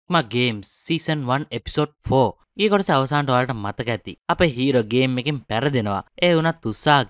ඇක්ම games season 1 episode 4 ඒ කොටස අවසානට ඔයාලට මතක ඇති. අපේ හීරෝ ගේම් එකෙන් පැරදෙනවා. ඒ වුණත්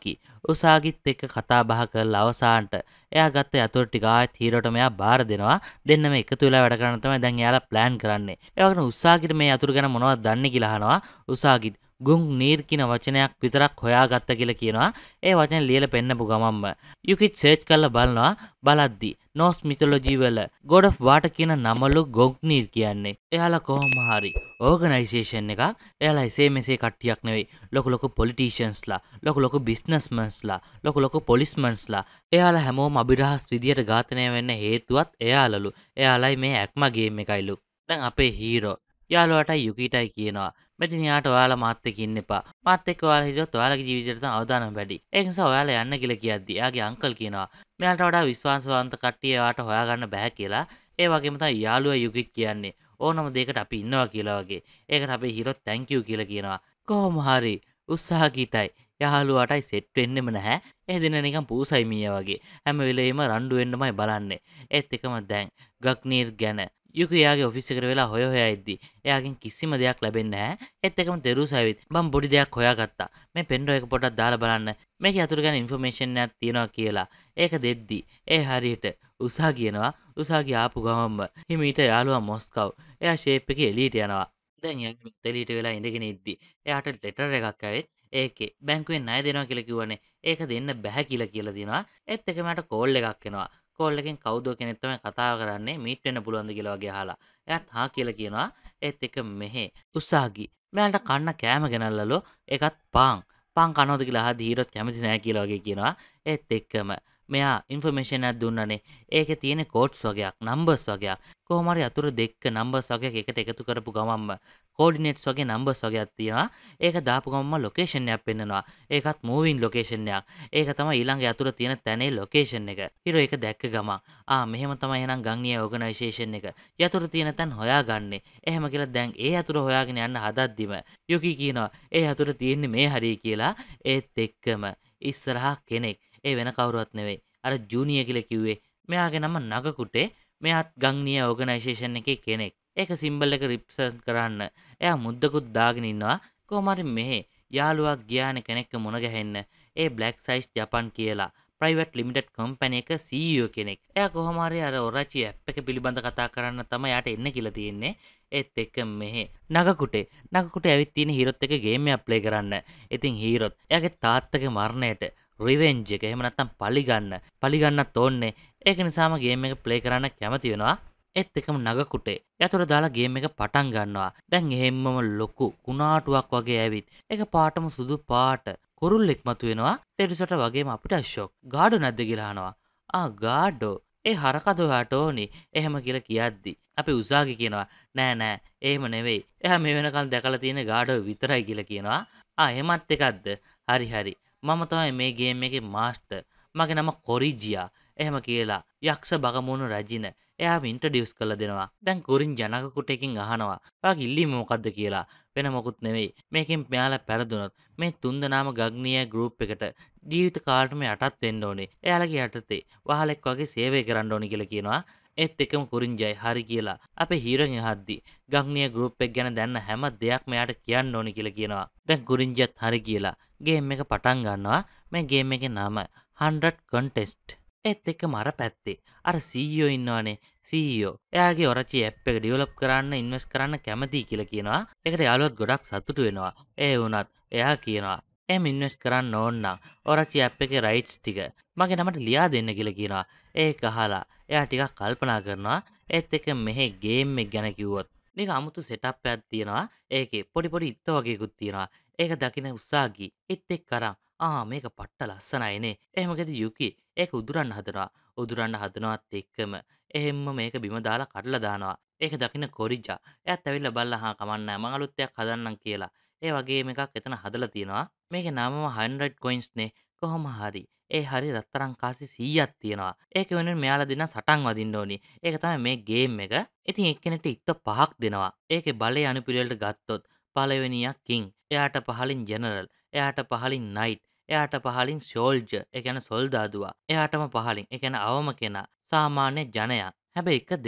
උසාගිත් එක්ක කතා බහ කරලා අවසානට එයා ගත්ත යතුරු ටික ආයෙත් හීරෝට මෙයා බාර දෙනවා. දෙන්නම එකතු වෙලා වැඩ කරන්න තමයි දැන් එයාලා ප්ලෑන් කරන්නේ. ඒ වගේම උසාගිට මේ යතුරු ගැන මොනවද දන්නේ කියලා අහනවා. උසාගිත් ගුන් නීර් කියන වචනයක් විතරක් හොයාගත්ත කියලා කියනවා. ඒ වචන ලියලා පෙන්නපු ගමම්ම යුකිත් සර්ච් කරලා බලනවා. බලද්දි නෝස් මිතොලොජි වල ගොඩ් ඔෆ් වාටර් කියන නමලු ගොග්නීර් කියන්නේ. එයාලා කොහොම හරි ඕගනයිසේෂන් එකක්. එයාලා එසේ මෙසේ කට්ටියක් නෙවෙයි. ලොකු පොලිටිෂියන්ස්ලා, ලොකු බිස්නස්මන්ස්ලා, ලොකු පොලිස්මන්ස්ලා. එයාලා හැමෝම අභිරහස් විදියට ඝාතනය වෙන්න හේතුවත් එයාලලු. එයාලයි මේ ඇක්ම ගේම් එකයිලු. දැන් අපේ හීරෝ යාළුවාටයි යුකිටයි කියනවා. මෙතින් යාට ඔයාලා මාත් එක්ක ඉන්න එපා. මාත් එක්ක ඔයාලා හිටියොත් ඔයාලගේ ජීවිතේට තමයි අවදානම් වැඩි. ඒක නිසා ඔයාලා යන්න කියලා කියද්දි එයාගේ අංකල් කියනවා මෙයාට වඩා විශ්වාසවන්ත කට්ටිය එයාට හොයාගන්න බෑ කියලා. ඒ වගේම තමයි යාළුවා යුකිත් කියන්නේ ඕනම දෙයකට අපි ඉන්නවා කියලා වගේ. ඒකට අපේ හීරෝත් thank you කියලා කියනවා. කොහොම හරි උත්සාහගීතයි යාළුවාටයි සෙට් වෙන්නෙම නැහැ. ඒ දින නිකන් පූසයි මීයා වගේ. හැම වෙලෙම රණ්ඩු වෙන්නමයි බලන්නේ. ඒත් එකම දැන් ගග්නීර් ගැන යුකි එයාගේ ඔෆිස් එකට වෙලා හොයා ඉද්දි එයාගෙන් කිසිම දෙයක් ලැබෙන්නේ නැහැ. ඒත් එකම දෙරුස ඇවිත් මම පොඩි දෙයක් හොයාගත්තා. මේ පෙන්ඩ්‍රෝ එක පොඩ්ඩක් දාලා බලන්න. මේකේ අතුරු ගැන ඉන්ෆර්මේෂන් එකක් තියෙනවා කියලා. ඒක දෙද්දි ඒ හරියට උසා කියනවා. උසාගේ ආපු ගමම්ම හිමීට යාළුවා මොස්කව්. එයා ෂේප් එකේ එළියට යනවා. දැන් එයා එළියට වෙලා ඉඳගෙන ඉද්දි එයාට ලෙටර් එකක් ඇවිත් ඒකේ බැංකුවෙන් ණය දෙනවා කියලා කිව්වනේ. ඒක දෙන්න බෑ කියලා තියෙනවා. ඒත් එක මට කෝල් එකක් එනවා. කෝල් එකෙන් කවුද කෙනෙක් තමයි කතා කරන්නේ මීට් වෙන්න පුළුවන්ද කියලා වගේ අහලා. එයාත් හා කියලා කියනවා. ඒත් එක මෙහෙ උසාගි. මෙයාලට කන්න කෑම ගෙනල්ලලු. ඒකත් පාන්. පාන් කනවද කියලා අහද්දි හීරෝත් කැමති නෑ කියලා වගේ කියනවා. ඒත් එක්කම මෙයා ඉන්ෆර්මේෂන් එකක් දුන්නනේ. ඒකේ තියෙන කෝඩ්ස් වගේක්, නම්බර්ස් වගේක්. කොහොම හරි අතුරු දෙක නම්බර්ස් වගේක් එකට එකතු කරපු ගමන්ම කෝඩිනේට්ස් වගේ නම්බර්ස් වගේක් තියෙනවා. ඒක දාපු ගමන්ම ලොකේෂන් එකක් පෙන්නනවා. ඒකත් මූවින් ලොකේෂන් එකක්. ඒක තමයි ඊළඟ යතුරු තියෙන තැනේ ලොකේෂන් එක. හීරෝ ඒක දැක්ක ගමන් මෙහෙම තමයි එහෙනම් ගංනිය ඕගනයිසේෂන් එක. යතුරු තියෙන තැන් හොයාගන්නේ. එහෙම කියලා දැන් ඒ යතුරු හොයාගෙන යන්න හදද්දිම යුකි කියනවා ඒ යතුරු තියෙන්නේ මේ හරිය කියලා. ඒත් එක්කම ඉස්සරහා කෙනෙක් ඒ වෙන කවුරුවත් නෙවෙයි. අර ජූනියර් කියලා කිව්වේ. මෙයාගේ නම නගකුටේ. මෙයාත් ගංනිය ඕගනයිසේෂන් එකේ කෙනෙක්. ඒක සිම්බල් එක රිප්‍රසන්ට් කරන්න. එයා මුද්දකුත් දාගෙන ඉන්නවා. කොහොම හරි මෙහෙ යාළුවා ගියානේ කෙනෙක්ව මුණ ගැහෙන්න. ඒ බ්ලැක් සයිස් ජපන් කියලා ප්‍රයිවට් ලිමිටඩ් කම්පැනි එක CEO කෙනෙක්. එයා කොහොම හරි අර ඔරචි ඇප් එක පිළිබඳ කතා කරන්න තමයි යාට එන්න කියලා තියෙන්නේ. ඒත් එක්ක මෙහෙ නගකුටේ ඇවිත් තියෙන හීරොත් එක ගේම් එකක් ප්ලේ කරන්න. ඉතින් හීරොත් එයාගේ තාත්තගේ මරණයට රිවෙන්ජ් එක එහෙම නැත්නම් පලිගන්නත් ඕන්නේ. ඒක නිසාම ගේම් එක ප්ලේ කරන්න කැමති වෙනවා. ඒත් එකම නගකුටේ යතුරු දාලා ගේම් එක පටන් ගන්නවා. දැන් එහෙම්මම ලොකු කුණාටුවක් වගේ ඇවිත් ඒක පාටම සුදු පාට කුරුල්ලෙක් මතුවෙනවා. තෙරුසට වගේම අපිට ෂොක්. ගාඩෝ නැද්ද කියලා අහනවා. ගාඩෝ ඒ හරකද ඔයාට ඕනි එහෙම කියලා කියද්දි අපි උසාවි කියනවා නෑ එහෙම නෙවෙයි. එයා මේ වෙනකල් දැකලා තියෙන ගාඩෝ විතරයි කියලා කියනවා. එහෙමත් එකක්ද? හරි. මම තමයි මේ ගේම් එකේ මාස්ටර්. මගේ නම කොරිජියා. එහෙම කියලා යක්ෂ බගමුණු රජින එයාම ඉන්ට්‍රොඩියුස් කරලා දෙනවා. දැන් කොරින්ජා නගකුටේකින් අහනවා. ඔයාගේ ඉල්ලීම මොකද්ද කියලා. වෙන මොකුත් නෙවෙයි. මේකෙන් මෙයාලා පෙරදුනොත් මේ තුන්දෙනාම ගග්නිය ගෲප් එකට ජීවිත කාලෙටම යටත් වෙන්න ඕනේ. එයාලගේ යටතේ වහලෙක් වගේ සේවය කරන්න ඕනේ කියලා කියනවා. ඒත් එකම කුරින්ජයි හරි කියලා අපේ හීරෝන් අහද්දි ගග්නිය ගෲප් එක ගැන දැන්න හැම දෙයක්ම එයාට කියන්න ඕනේ කියලා කියනවා. දැන් කුරින්ජත් හරි කියලා ගේම් එක පටන් ගන්නවා. මේ ගේම් එකේ නම 100 contest. ඒත් එක්කම අර පැත්තේ අර CEO ඉන්නවනේ CEO. එයාගේ ඔරචි ඇප් එක ඩෙවලොප් කරන්න ඉන්වෙස්ට් කරන්න කැමතියි කියලා කියනවා. ඒකට යාළුවත් ගොඩක් සතුටු වෙනවා. ඒ වුණත් එයා කියනවා එහෙම ඉන්වෙස්ට් කරන්න ඕන නම් ඔරචි ඇප් එකේ රයිට්ස් ටික මගේ නමට ලියා දෙන්න කියලා කියනවා. ඒක අහලා එයා ටිකක් කල්පනා කරනවා. ඒත් එක්ක මෙහි ගේම් එක ගැන කිව්වොත් මේක අමුතු සෙටප් එකක් තියෙනවා. ඒකේ පොඩි ඉත්ත වගේකුත් තියෙනවා. ඒක දකින උසාගි ඉත් එක්ක අරන් මේක පට්ට ලස්සනයිනේ. එහෙමකද යුකි ඒක උදුරන්න හදනවත් එක්කම එහෙම්ම මේක බිම දාලා කඩලා දානවා. ඒක දකින්න කොරිජා එයාත් ඇවිල්ලා බලලා කමන්නෑ මං අලුත් එකක් හදන්නම් කියලා. ඒ වගේම එකක් එතන හදලා තියෙනවා. මේකේ නමම 100 coins නේ. කොහොම හරි ඒ හරි රත්තරන් කාසි 100ක් තියෙනවා. ඒක වෙනුවෙන් මෙයාලා දෙන්න සටන් වදින්න ඕනි. ඒක තමයි මේ ගේම් එක. ඉතින් එක්කෙනෙක්ට ඉත්ත 5ක් දෙනවා. ඒකේ බලය අනුපිළිවෙලට ගත්තොත් පළවෙනියා කිං. එයාට පහලින් ජෙනරල්. එයාට පහලින් නයිට්. එයාට පහලින් ෂෝල්ජර් ඒ කියන්නේ සොල්දාදුවා. එයාටම පහලින් ඒ කියන්නේ අවම කෙනා සාමාන්‍ය ජනයා. හැබැයි එක දෙයක්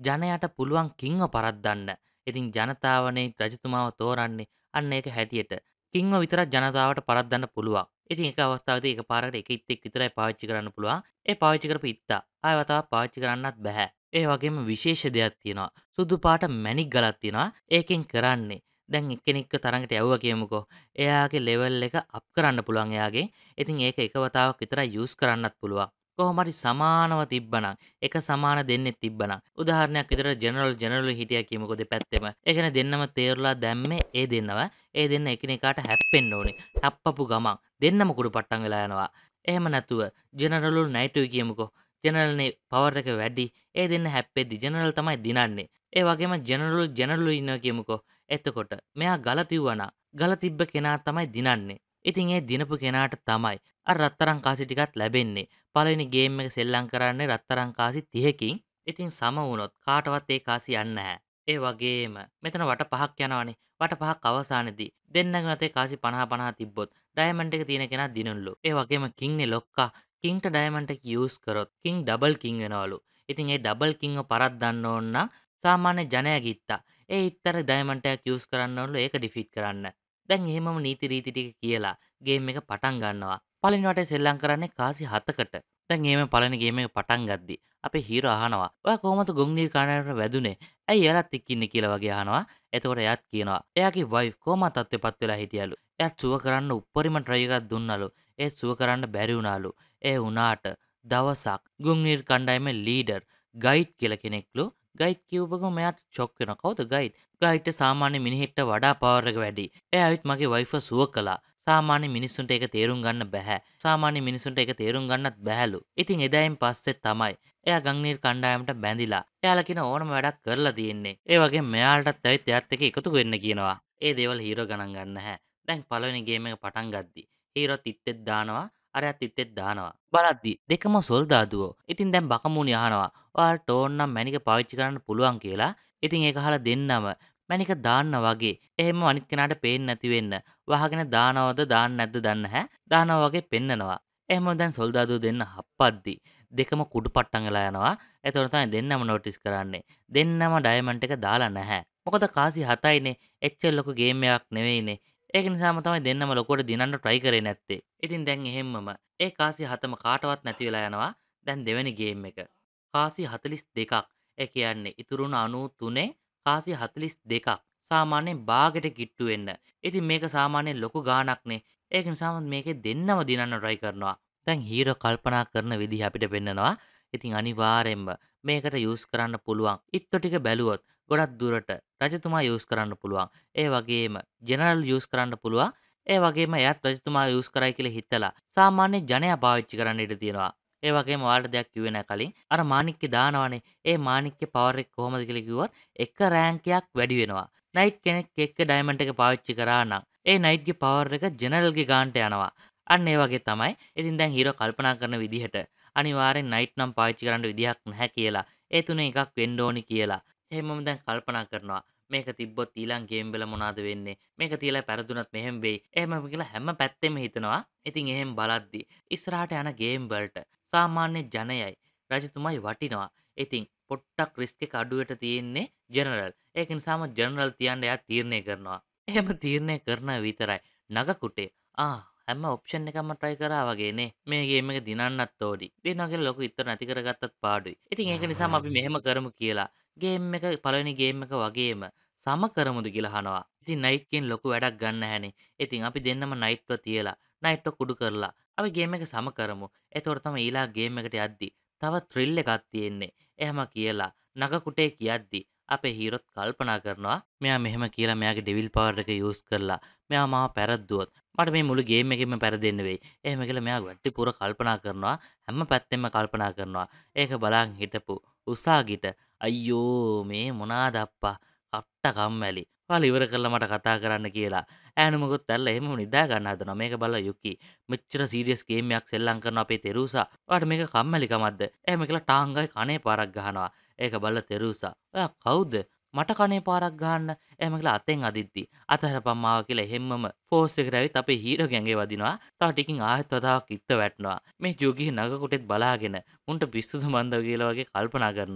ජනයාට පුළුවන් කිංව පරද්දන්න. ඉතින් ජනතාවනේ රජතුමාව තෝරන්නේ අන්න ඒක හැටියට. කිංව විතරක් ජනතාවට පරද්දන්න පුළුවන්. ඉතින් එක අවස්ථාවකදී එකපාරකට එක ඉත්තෙක් විතරයි පාවිච්චි කරන්න පුළුවන්. ඒ පාවිච්චි කරපු ඉත්තා ආයෙ වතාවක් පාවිච්චි කරන්නත් බෑ. ඒ වගේම විශේෂ දෙයක් තියෙනවා. සුදු පාට මැණික් ගලක් තියෙනවා. ඒකෙන් කරන්නේ දැන් එක්කෙනෙක්ව තරඟට යවුවා කියමුකෝ. එයාගේ ලෙවල් එක අප් කරන්න පුළුවන් එයාගේ. ඉතින් ඒක එක වතාවක් විතරයි යූස් කරන්නත් පුළුවන්. කොහොම හරි සමානව තිබ්බනම් එක සමාන දෙන්නෙක් තිබ්බනම් උදාහරණයක් විදිහට ජෙනරල් හිටියා කියමුකෝ දෙපැත්තෙම. ඒ කියන්නේ දෙන්නම තේරලා දැම්මේ ඒ දෙන්නව. ඒ දෙන්න එකිනෙකාට හැප්පෙන්න ඕනේ. හැප්පපු ගමන් දෙන්නම කුඩුපට්ටම් වෙලා යනවා. එහෙම නැතුව ජෙනරල්ලු නයිටුයි කියමුකෝ. ජෙනරල්නේ පවර් එක වැඩි. ඒ දෙන්න හැප්පෙද්දි ජෙනරල් තමයි දිනන්නේ. ඒ වගේම ජෙනරල්ලු ඉන්නවා කියමුකෝ. එතකොට මෙයා ගල තිව්වනම් ගල තිබ්බ කෙනා තමයි දිනන්නේ. ඉතින් ඒ දිනපු කෙනාට තමයි අර රත්තරන් කාසි ටිකක් ලැබෙන්නේ. පළවෙනි ගේම් එක සෙල්ලම් කරන්නේ රත්තරන් කාසි 30කින්. ඉතින් සම වුණොත් කාටවත් ඒ කාසි යන්නේ නැහැ. ඒ වගේම මෙතන වට පහක් යනවනේ. වට පහක් අවසානයේදී දෙන්නගේ මතේ කාසි 50 50 තිබ්බොත් ඩයමන්ඩ් එක තියෙන කෙනා දිනුල්ලු. ඒ වගේම කිංනේ ලොක්කා කිංට ඩයමන්ඩ් එක යූස් කරොත් කිං ඩබල් කිං වෙනවලු. ඉතින් ඒ ඩබල් කිංව පරද්දන්න ඕන නම් සාමාන්‍ය ජනයා ගිත්තා. ඒ ඉත්තර ඩයමන්ඩ් එකක් යූස් කරන්න ඕනලු ඒක ඩිෆීට් කරන්න. දැන් එහෙමම නීති රීති ටික කියලා ගේම් එක පටන් ගන්නවා. පළවෙනි වටේ සෙල්ලම් කරන්නේ කාසි 7කට. දැන් එහෙම පළවෙනි ගේම් එක පටන් ගද්දි අපේ හීරෝ අහනවා "ඔයා කොහොමද ගොංගීර් කණ්ඩායමට වැදුනේ? ඇයි එයාලත් එක්ක ඉන්නේ?" කියලා වගේ අහනවා. එතකොට එයාත් කියනවා එයාගේ වයිෆ් කොහොමද තත්ත්වයටපත් වෙලා හිටියලු. එයාත් සුව කරන්න උප්පරිම try එකක් දුන්නලු. ඒත් සුව කරන්න බැරි වුණාලු. ඒ වුණාට දවසක් ගොංගීර් කණ්ඩායමේ ලීඩර් ගයිඩ් කියලා කෙනෙක්ලු ගයිඩ් කිව්වම මෙයාට ෂොක් වෙනවා. කවුද ගයිඩ්? ගයිඩ්ට සාමාන්‍ය මිනිහෙක්ට වඩා පවර් එක වැඩි. එයා ඇවිත් මගේ වයිෆ්ව සුව කළා. සාමාන්‍ය මිනිස්සුන්ට ඒක තේරුම් ගන්න බැහැ. සාමාන්‍ය මිනිස්සුන්ට ඒක තේරුම් ගන්නත් බැහැලු. ඉතින් එදායින් පස්සේ තමයි එයා ගංනීර් කණ්ඩායමට බැඳිලා. එයාලා කියන ඕනම වැඩක් කරලා තියෙන්නේ. ඒ වගේම මෙයාලටත් ඇවිත් එයාත් එක්ක එකතු වෙන්න කියනවා. ඒ දේවල් හීරෝ ගණන් ගන්න නැහැ. දැන් පළවෙනි ගේම් එක පටන් ගද්දි හීරෝත් ඉත්තෙත් දානවා. අරයත් ඉත්තෙත් දානවා. බලද්දි දෙකම සොල්දාදුවෝ. ඉතින් දැන් බකමූණි අහනවා. ඔයාලට ඕන නම් මැණික පාවිච්චි කරන්න පුළුවන් කියලා. ඉතින් ඒක අහලා දෙන්නම මැණික දාන්න වගේ. එහෙම අනිත් කෙනාට පේන්නේ නැති වෙන්න. වහගෙන දානවද දාන්නේ නැද්ද දන්නේ නැහැ. දානවා වගේ පෙන්නනවා. එහෙම දැන් සොල්දාදුවෝ දෙන්න හප්පද්දි දෙකම කුඩුපට්ටම් වෙලා යනවා. එතකොට තමයි දෙන්නම නෝටිස් කරන්නේ. දෙන්නම ඩයමන්ඩ් එක දාලා නැහැ. මොකද කාසි 7යිනේ. එච්චර ලොකු ගේම් එකක් නෙවෙයිනේ. ඒක නිසාම තමයි දෙන්නම ලොකුවට දිනන්න try කරේ නැත්තේ. ඉතින් දැන් එහෙම්මම ඒ කාසි 7ම කාටවත් නැති වෙලා යනවා. දැන් දෙවෙනි ගේම් එක. කාසි 42ක්. ඒ කියන්නේ ඉතුරු වුණ 93 කාසි 42ක්. සාමාන්‍යයෙන් බාගෙට කිට්ටු වෙන්න. ඉතින් මේක සාමාන්‍යයෙන් ලොකු ගාණක්නේ. ඒක නිසාම මේකේ දෙන්නම දිනන්න try කරනවා. දැන් හීරෝ කල්පනා කරන විදිහ අපිට පෙන්නනවා. ඉතින් අනිවාර්යෙන්ම මේකට යූස් කරන්න පුළුවන්. ඉත්තු ටික බැලුවොත් ගොඩක් දුරට රජතුමා යූස් කරන්න පුළුවන්. ඒ වගේම ජෙනරල් යූස් කරන්න පුළුවන්. ඒ වගේම එයාත් රජතුමා යූස් කරයි කියලා හිතලා සාමාන්‍ය ජනයා පාවිච්චි කරන්න ඉඩ තියෙනවා. ඒ වගේම ඔයාලට දෙයක් කිව්වේ නැහැ කලින්. අර මාණික්කේ දානවනේ. ඒ මාණික්කේ පවර් එක කොහොමද කියලා කිව්වොත් එක රෑන්කයක් වැඩි වෙනවා. නයිට් කෙනෙක් එක්ක ඩයමන්ඩ් එක පාවිච්චි කරා නම් ඒ නයිට්ගේ පවර් එක ජෙනරල්ගේ ගානට යනවා. අන්න ඒ වගේ තමයි. ඉතින් දැන් හීරෝ කල්පනා කරන විදිහට අනිවාර්යෙන් නයිට් නම් පාවිච්චි කරන්න විදිහක් නැහැ කියලා. ඒ තුනේ එකක් වෙන්න ඕනි කියලා. එහෙමම දැන් කල්පනා කරනවා. මේක තිබ්බොත් ඊළඟ ගේම් වල මොනවද වෙන්නේ? මේක තියලා පෙරදුනත් මෙහෙම වෙයි. එහෙම කියලා හැම පැත්තෙම හිතනවා. ඉතින් එහෙම බලද්දි ඉස්සරහට යන ගේම් වලට සාමාන්‍ය ජනයයි රජතුමයි වටිනවා. ඉතින් පොට්ටක් රිස්ක් එක අඩුවට තියෙන්නේ ජෙනරල්. ඒක නිසාම ජෙනරල් තියන්න එයා තීරණය කරනවා. එහෙම තීරණය කරන විතරයි. නගකුටේ හැම ඔප්ෂන් එකක්ම try කරා වගේනේ. මේ ගේම් එක දිනන්නත් ඕනි. දිනනවා කියලා ලොකු ඉතර නැති කරගත්තත් පාඩුයි. ඉතින් ඒක නිසාම අපි මෙහෙම කරමු කියලා ගේම් එක පළවෙනි ගේම් එක වගේම සම කරමුද කියලා අහනවා. ඉතින් නයිට් කින් ලොකු වැඩක් ගන්න නැහනේ. ඉතින් අපි දෙන්නම නයිට්ව තියලා නයිට්ව කුඩු කරලා අපි ගේම් එක සම කරමු. එතකොට තමයි ඊළඟ ගේම් එකට යද්දි තව ත්‍රිල් එකක් තියෙන්නේ. එහෙම කියලා නගකුටේ කියද්දි අපේ හීරොත් කල්පනා කරනවා මෙයා මෙහෙම කියලා මෙයාගේ ඩෙවිල් පවර් එක යූස් කරලා මෙයා මාව පැරද්දුවොත් මට මේ මුළු ගේම් එකෙම පැරදෙන්න වෙයි. එහෙම කියලා මෙයා වට්ටිපුර කල්පනා කරනවා. හැම පැත්තෙම කල්පනා කරනවා. ඒක බලන් හිටපු උසාගිට අයියෝ මේ මොනාද අප්පා කට්ට කම්මැලි. ඔයාලා ඉවර කරලා මට කතා කරන්න කියලා. ඈනුමකුත් ඇල්ල එහෙමම නිදා ගන්න හදනවා. මේක බලලා යුකි. මෙච්චර සීරියස් ගේම් එකක් සෙල්ලම් කරන අපේ තෙරූසා. ඔයාට මේක කම්මැලිකමක්ද? එහෙම කියලා ටාංගයි කනේ පාරක් ගහනවා. ඒක බලලා තෙරූසා. ඔයා කවුද? මට කනේ පාරක් ගහන්න. එහෙම කියලා අතෙන් අදිද්දි අතහැරපන් මාව කියලා එහෙම්මම ෆෝස් එකට ඇවිත් අපේ හීරෝ ගැඟේ වදිනවා. තව ටිකින් ආයෙත් වතාවක් ඉත්ත වැටෙනවා. මේ ජෝගී නග කොටෙත් බලාගෙන මුන්ට පිස්සුද මන්ද කියලා වගේ කල්පනා කරනවා.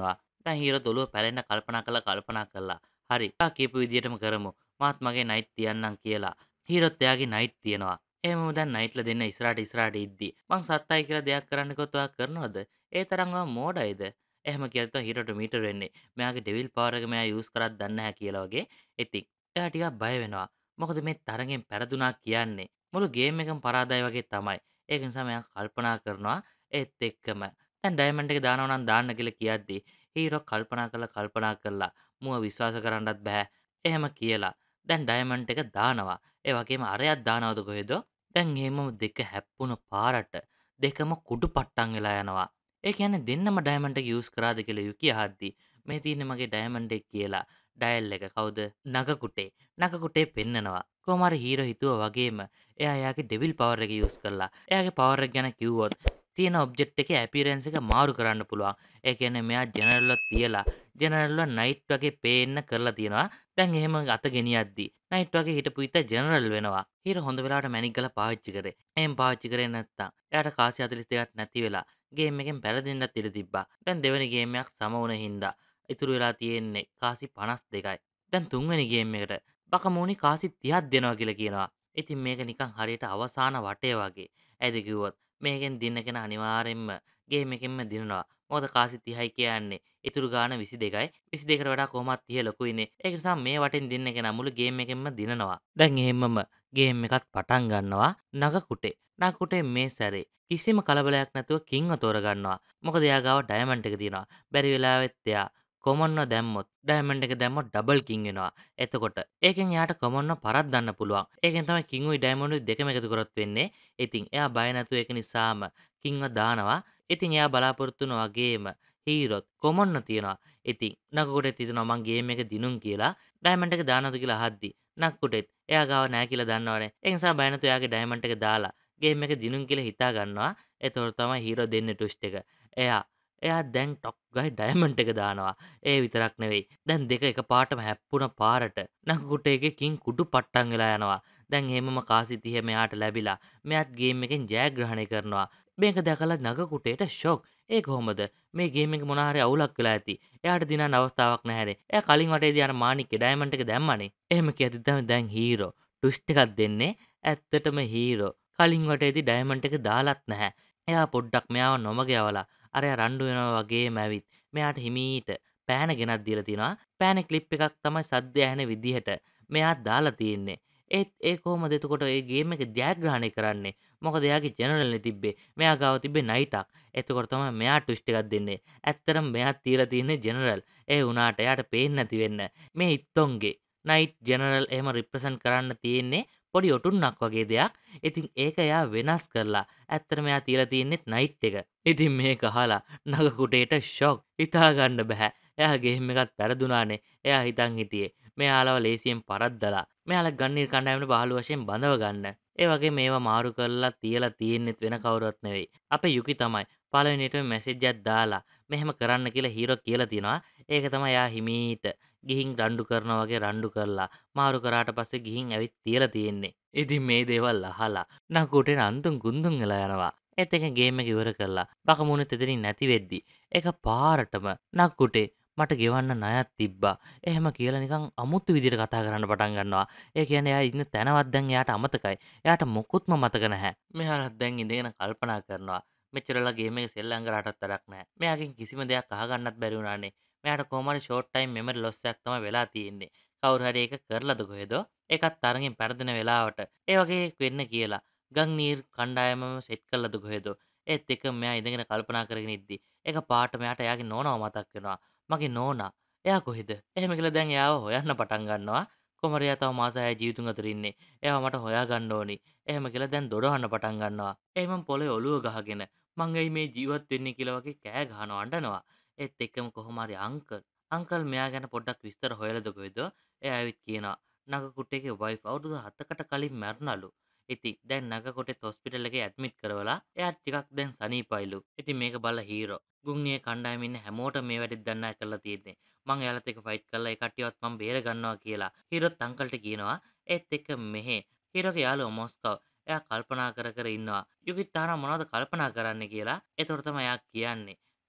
දැන් හීරෝ ඔළුව පැලෙන්න කල්පනා කළා. හරි. ඔයා කියපු විදියටම කරමු. මාත් මගේ නයිට් තියන්නම් කියලා. හීරොත් එයාගේ නයිට් තියනවා. එහෙමම දැන් නයිට්‌ලා දෙන්න ඉස්සරහට ඉද්දි මං සත්තයි කියලා දෙයක් කරන්න කිව්වොත් ඔයා කරනවද? ඒ තරම් ඔයා මෝඩයිද? එහෙම කියලා තමයි හීරෝට මීටර් වෙන්නේ. මෙයාගේ ඩෙවිල් පවර් එක මෙයා යූස් කරත් දන්නේ නැහැ කියලා වගේ. ඉතින් එයා ටිකක් බය වෙනවා. මොකද මේ තරගෙන් පෙරදුනා කියන්නේ මුළු ගේම් එකම පරාදයි වගේ තමයි. ඒක නිසා මෙයා කල්පනා කරනවා ඒත් එක්කම දැන් ඩයමන්ඩ් එක දානවා නම් දාන්න කියලා කියද්දි හීරෝ කල්පනා කරලා මුව විශ්වාස කරන්නත් බෑ. එහෙම කියලා දැන් ඩයමන්ඩ් එක දානවා. ඒ වගේම අරයක් දානවද කොහෙද? දැන් එහෙමම දෙක හැප්පුණු පාරට දෙකම කුඩු පට්ටම් වෙලා යනවා. ඒ කියන්නේ දෙන්නම ඩයමන්ඩ් එක යූස් කරාද කියලා යුකි අහද්දි මේ තියෙන්නේ මගේ ඩයමන්ඩ් එක කියලා ඩයල් එක කවුද? නගකුටේ. නගකුටේ පෙන්නනවා. කොහොම හරි හීරෝ හිතුවා වගේම එයා එයාගේ ඩෙවිල් පවර් එක යූස් කරලා. එයාගේ පවර් එක ගැන කිව්වොත් තියෙන ඔබ්ජෙක්ට් එකේ අපියරන්ස් එක මාරු කරන්න පුළුවන්. ඒ කියන්නේ මෙයා ජෙනරල්ව තියලා ජෙනරල්ව නයිට් වගේ පේන්න කරලා තියෙනවා. දැන් එහෙම අත ගෙනියද්දි නයිට් වගේ හිටපු හිත ජෙනරල් වෙනවා. හීරෝ හොඳ වෙලාවට මැනික් ගලා පාවිච්චි කරේ. එහෙම පාවිච්චි කරේ නැත්තම් එයාට කාසි 42ක් නැති වෙලා ගේම් එකෙන් පැරදෙන්නත් ඉඩ තිබ්බා. දැන් දෙවෙනි ගේම් එකක් සම වුණ හින්දා ඉතුරු වෙලා තියෙන්නේ කාසි 52යි. දැන් තුන්වෙනි ගේම් එකට බකමූණි කාසි 30ක් දෙනවා කියලා කියනවා. ඉතින් මේක නිකන් හරියට අවසාන වටය වගේ. ඇයිද කිව්වොත් මේකෙන් දින්න කෙනා අනිවාර්යෙන්ම ගේම් එකෙන්ම දිනනවා. මොකද කාසි 30යි කියන්නේ ඉතුරු ගාන 22යි. 22කට වඩා කොහොමත් 30 ලොකුයිනේ. ඒක නිසා මේ වටෙන් දින්න කෙනා මුළු ගේම් එකෙන්ම දිනනවා. දැන් එහෙම්මම ගේම් එකත් පටන් ගන්නවා නගකුටේ. නගකුටේ මේ සැරේ කිසිම කලබලයක් නැතුව කිංව තෝරගන්නවා. මොකද එයා ගාව ඩයමන්ඩ් එක තියෙනවා. බැරි වෙලාවෙත් එයා කොමන්ව දැම්මොත් ඩයමන්ඩ් එක දැම්මොත් ඩබල් කිං වෙනවා. එතකොට ඒකෙන් එයාට කොමන්ව පරද්දන්න පුළුවන්. ඒකෙන් තමයි කිංුයි ඩයමන්ඩුයි දෙකම එකතු කරොත් වෙන්නේ. ඉතින් එයා බය නැතුව ඒක නිසාම කිංව දානවා. ඉතින් එයා බලාපොරොත්තු වුණ වගේම හීරොත් කොමන්ව තියනවා. ඉතින් නගකුටෙත් හිතනවා මං ගේම් එක දිනුම් කියලා. ඩයමන්ඩ් එක දානවද කියලා අහද්දි නක්කුටෙත් එයා ගාව නෑ කියලා දන්නවනේ. ඒ නිසා බය නැතුව එයාගේ ඩයමන්ඩ් එක දාලා ගේම් එක දිනුම් කියලා හිතා ගන්නවා. එතකොට තමයි හීරෝ දෙන්නේ ට්විස්ට් එක. එයා එයා දැන් ටොප් ගයි ඩයමන්ඩ් එක දානවා. ඒ විතරක් නෙවෙයි. දැන් දෙක එකපාරටම හැප්පුණ පාරට නකුකුටේකින් කුඩු පට්ටම් වෙලා යනවා. දැන් එහෙමම කාසි 30 මෙයාට ලැබිලා මෙයාත් ගේම් එකෙන් ජයග්‍රහණය කරනවා. මේක දැකලා නගකුටේට ෂොක්. ඒ කොහොමද? මේ ගේම් එක මොනවා හරි අවුලක් වෙලා ඇති. එයාට දිනන්න අවස්ථාවක් නැහැනේ. එයා කලින් වටේදී අර මාණික්ගේ ඩයමන්ඩ් එක දැම්මනේ. එහෙම කියද්දි තමයි දැන් හීරෝ ට්විස්ට් එකක් දෙන්නේ. ඇත්තටම හීරෝ කලින් වටේදී ඩයමන්ඩ් එක දාලත් නැහැ. එයා පොඩ්ඩක් මෙයාව නොමග යවලා අරයා රණ්ඩු වෙනවා වගේම ඇවිත් මෙයාට හිමීට පෑන ගෙනත් දීලා තිනවා. පෑනේ ක්ලිප් එකක් තමයි සද්ද ඇහෙන විදිහට මෙයා දාලා තියෙන්නේ. ඒත් ඒ කොහොමද එතකොට ඒ ගේම් එක ජයග්‍රහණය කරන්නේ? මොකද එයාගේ ජෙනරල්නේ තිබ්බේ. මෙයා ගාව තිබ්බේ නයිටක්. එතකොට තමයි මෙයා ට්විස්ට් එකක් දෙන්නේ. ඇත්තටම මෙයා තියලා තියෙන්නේ ජෙනරල්. ඒ වුණාට එයාට පේන්නේ නැති වෙන්න මේ ඉත්තොන්ගේ නයිට් ජෙනරල් එහෙම රිප්‍රසන්ට් කරන්න තියෙන්නේ පොඩි ඔටුන්නක් වගේ දෙයක්. ඉතින් ඒක එයා වෙනස් කරලා ඇත්තටම එයා තියලා තියෙන්නෙත් නයිට් එක. ඉතින් මේක අහලා නගකුටේට ෂොක්. හිතා ගන්න බෑ. එයා ගේම් එකත් වැරදුනානේ. එයා හිතන් හිටියේ මෙයාලව ලේසියෙන් පරද්දලා මෙයාලා ගන්නීර් කණ්ඩායමට බාලු වශයෙන් බඳව ගන්න. ඒ වගේ මේවා මාරු කරලා තියලා තියෙන්නෙත් වෙන කවුරුවත් නෙවෙයි. අපේ යුකි තමයි. පළවෙනියටම මැසේජ් එකක් දාලා මෙහෙම කරන්න කියලා හීරෝ කියලා තිනවා. ඒක තමයි එයා හිමීට ගිහින් රණ්ඩු කරනවා වගේ රණ්ඩු කරලා මාරු කරාට පස්සේ ගිහින් ඇවිත් තියලා තියෙන්නේ. ඉතින් මේ දේවල් අහලා නකුටේ අන්තුන් කුන්දුන් වෙලා යනවා. ඒත් එක ගේම් එක ඉවර කරලා බකමුණෙත් එතනින් නැති වෙද්දි ඒක පාරටම නක්කුටේ මට ගෙවන්න ණයක් තිබ්බා. එහෙම කියලා නිකන් අමුතු විදිහට කතා කරන්න පටන් ගන්නවා. ඒ කියන්නේ එයා ඉන්න තැනවත් දැන් එයාට අමතකයි. එයාට මොකුත්ම මතක නැහැ. මෙයාලත් දැන් ඉඳගෙන කල්පනා කරනවා. මෙච්චරලා ගේම් එක සෙල්ලම් කරාටත් වැඩක් නැහැ. මෙයාගෙන් කිසිම දෙයක් අහගන්නත් බැරි වුණානේ. මෙයාට කොහොම හරි ෂෝට් ටයිම් මෙමරි ලොස් එකක් තමයි වෙලා තියෙන්නේ. කවුරු හරි ඒක කරලාද කොහෙද? ඒකත් තරගෙන් පෙරදෙන වෙලාවට ඒ වගේ වෙන්න කියලා ගංනීර් කණ්ඩායමම සෙට් කළාද කොහෙද? ඒත් එක මෙයා ඉඳගෙන කල්පනා කරගෙන ඉද්දි එක පාට මෙයාට එයාගේ නෝනාව මතක් වෙනවා. මගේ නෝනා එයා කොහෙද? එහෙම කියලා දැන් එයාව හොයන්න පටන් ගන්නවා. කොහොම හරි එයා තව මාස 6 ජීවිතුන් අතර ඉන්නේ. එයාව මට හොයාගන්න ඕනි. එහෙම කියලා දැන් දොඩවන්න පටන් ගන්නවා. එහෙමම පොළේ ඔලුව ගහගෙන මං ඇයි මේ ජීවත් වෙන්නේ කියලා වගේ කෑ ගහනවා අඬනවා. ඒත් එක්කම කොහොම හරි අංකල් මෙයා ගැන පොඩ්ඩක් විස්තර හොයලාද කොහෙද? එයා ඇවිත් කියනවා නගකුටේගේ වයිෆ් අවුරුදු 7කට කලින් මැරුණලු. ඉතින් දැන් නගකොටෙත් හොස්පිටල් එකේ ඇඩ්මිට් කරවලා එයාට ටිකක් දැන් සනීපයිලු. ඉතින් මේක බලලා හීරෝ ගුන්නියේ කණ්ඩායමේ ඉන්න හැමෝටම මේ වැඩේ දන්නා කරලා තියෙන්නේ. මං එයාලත් එක්ක ෆයිට් කරලා ඒ කට්ටියවත් මං බේර ගන්නවා කියලා. හීරෝත් අංකල්ට කියනවා. ඒත් එක්ක මෙහෙ හීරෝගේ යාළුවා මොස්කව් එයා කල්පනා කර කර ඉන්නවා. යුකිත් තානා මොනවද කල්පනා කරන්නේ කියලා. ඒතකොට තමයි එයා කියන්නේ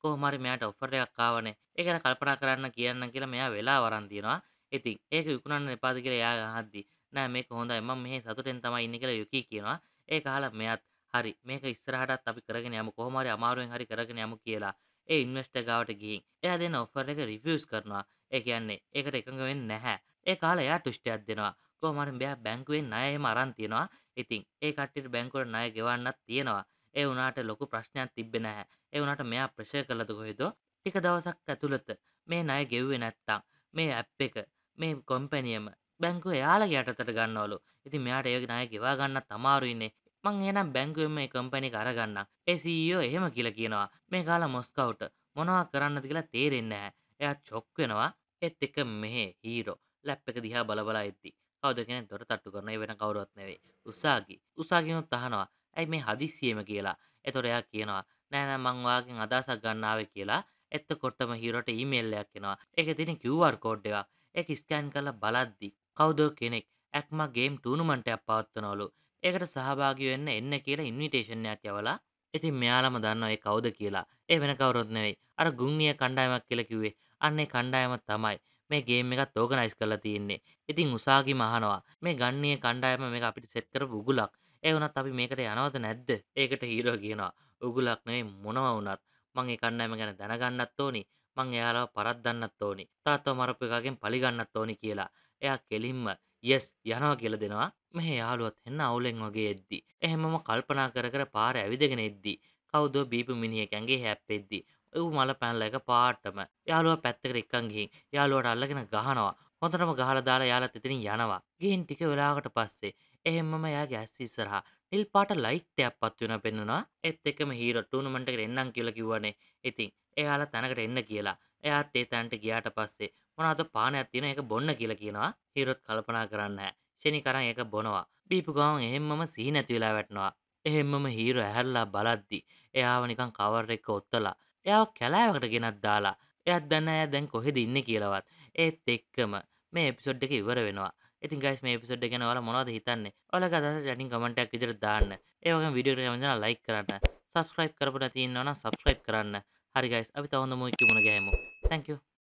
කොහොම හරි මෙයාට ඔෆර් එකක් ආවනේ. ඒක ගැන කල්පනා කරන්න කියන්නම් කියලා මෙයා වෙලාව අරන් තියනවා. ඉතින් ඒක විකුණන්න එපාද කියලා එයා අහද්දි නෑ මේක හොඳයි මම මෙහි සතුටෙන් තමයි ඉන්නේ කියලා යුකී කියනවා. ඒක අහලා මෙයාත් හරි මේක ඉස්සරහටත් අපි කරගෙන යමු කොහොම හරි අමාරුවෙන් හරි කරගෙන යමු කියලා ඒ ඉන්වෙස්ටර් ගාවට ගිහින් එයා දෙන ඔෆර් එක රිෆියුස් කරනවා. ඒ කියන්නේ ඒකට එකඟ වෙන්නේ නැහැ. ඒ කාලේ එයා ට්විස්ට් දෙනවා. කොහොම හරි මෙයා බැංකුවෙන් ණය එහෙම අරන් තියනවා. ඉතින් ඒ කට්ටියට බැංකුවට ණය ගෙවන්නත් තියෙනවා. ඒ වුණාට ලොකු ප්‍රශ්නයක් තිබ්බේ නැහැ. ඒ වුණාට මෙයා ප්‍රෙෂර් කළද කොහෙද? ටික දවසක් ඇතුළත මේ ණය ගෙව්වේ නැත්තම් මේ ඇප් එක මේ කම්පැනියම බැංකුව එයාලගේ යටතට ගන්නවලු. ඉතින් මෙයාට ඒ ණය ගෙවා ගන්නත් අමාරුයිනේ. මං එහෙනම් බැංකුවෙන් මේ කම්පැනි එක අරගන්නම්. ඒ CEO එහෙම කියලා කියනවා. මේ කාලා මොස්කව්ට මොනවා කරන්නද කියලා තේරෙන්නේ නැහැ. එයා චොක් වෙනවා. ඒත් එක මෙහෙ හීරෝ ලැප් එක දිහා බල බලා ඉද්දි කවුද කෙනෙක් දොර තට්ටු කරනවා. ඒ වෙන කවුරුවත් නෙවෙයි. උසාගි. උසාගිනුත් අහනවා. ඇයි මේ හදිස්සියෙම කියලා. එතකොට එයා කියනවා නෑ නෑ මං ඔයාගෙන් අදහසක් ගන්න ආවේ කියලා. එතකොටම හීරෝට ඊමේල් එකක් එනවා. ඒකේ තියෙන QR කෝඩ් එකක්. ඒක ස්කෑන් කරලා බලද්දි කවුද කෙනෙක් ඇක්මා ගේම් ටූර්නමන්ට් එකක් පවත්වනවලු. ඒකට සහභාගී වෙන්න එන්න කියලා ඉන්විටේෂන් එකක් යවලා ඉතින් මෙයාලම දන්නවා ඒ කවුද කියලා. ඒ වෙන කවුරුත් නෙවෙයි. අර ගුන්නිය කණ්ඩායමක් කියලා කිව්වේ. අන්න ඒ කණ්ඩායම තමයි මේ ගේම් එකත් ඕගනයිස් කරලා තියෙන්නේ. ඉතින් උසාගිම අහනවා මේ ගන්නේ කණ්ඩායම මේක අපිට සෙට් කරපු උගුලක්. ඒ වුණත් අපි මේකට යනවද නැද්ද? ඒකට හීරෝ කියනවා උගුලක් නෙවෙයි මොනවා වුණත් මං ඒ කණ්ඩායම ගැන දැනගන්නත් ඕනි. මං එයාලව පරද්දන්නත් ඕනි. තාත්තව මරපු එකගෙන් පලි ගන්නත් ඕනි කියලා. එයා කෙලින්ම යස් යනවා කියලා දෙනවා. මෙහෙ යාළුවත් එන්න අවුලෙන් වගේ එද්දි. එහෙමම කල්පනා කර කර පාර ඇවිදගෙන එද්දි. කවුදෝ බීපු මිනිහෙක් ඇඟේ හැප්පෙද්දි. ඌ මල පැනලා එක පාටම යාළුවා පැත්තකට එක්කන් ගිහින් යාළුවාට අල්ලගෙන ගහනවා. හොඳටම ගහලා දාලා යාළුවත් එතනින් යනවා. ගිහින් ටික වෙලාවකට පස්සේ එහෙම්මම එයාගේ ඇස් ඉස්සරහා නිල් පාට ලයිට් එකක් පත් වෙනවා පෙන්වනවා. ඒත් එක්කම හීරෝ ටූර්නමන්ට් එකට එන්නම් කියලා කිව්වනේ. ඉතින් එයාලා තැනකට එන්න කියලා. එයාත් ඒ තැනට ගියාට පස්සේ මොනවද පානයක් තියෙන ඒක බොන්න කියලා කියනවා. හීරෝත් කල්පනා කරන්නේ නැහැ. ෂෙනික් අරන් ඒක බොනවා. බීපු ගමන් එහෙම්මම සිහි නැති වෙලා වැටෙනවා. එහෙම්මම හීරෝ ඇහැරලා බලද්දි එයාව නිකන් කවර් එක ඔත්තලා එයාව කැලෑවකට ගෙනත් දාලා එයාත් දන්නේ නැහැ එයා දැන් කොහෙද ඉන්නේ කියලාවත්. ඒත් එක්කම මේ එපිසෝඩ් එක ඉවර වෙනවා. ඉතින් ගයිස් මේ එපිසෝඩ් එක ගැන ඔයාලා මොනවද හිතන්නේ? ඔයාලගේ අදහස් යටින් කමෙන්ට් එකක් විදිහට දාන්න. ඒ වගේම වීඩියෝ එක කැමති නම් ලයික් කරන්න. සබ්ස්ක්‍රයිබ් කරපු නැති ඉන්නවනම් සබ්ස්ක්‍රයිබ් කරන්න. හරි ගයිස් අපි තව හොඳ මොකක් මුණ ගැහෙමු. Thank you.